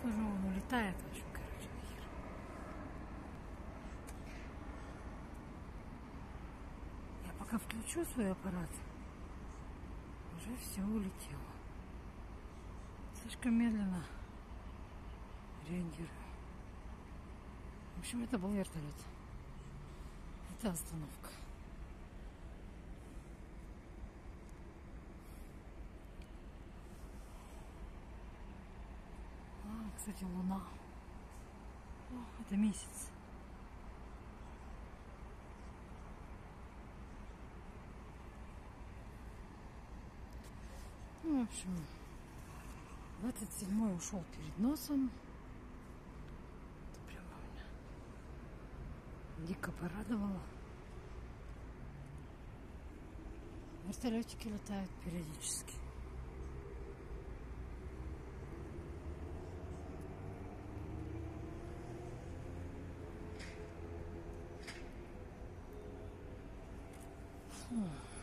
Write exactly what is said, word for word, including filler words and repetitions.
Тоже он улетает, в общем, короче, нахер. Я пока включу свой аппарат, уже все улетело. Слишком медленно реагирую. В общем, это был вертолет. Это остановка. А, кстати, луна. О, это месяц. Ну, в общем, двадцать седьмой ушел перед носом. Это прямо меня дико порадовало. Вертолетики летают периодически. Фу.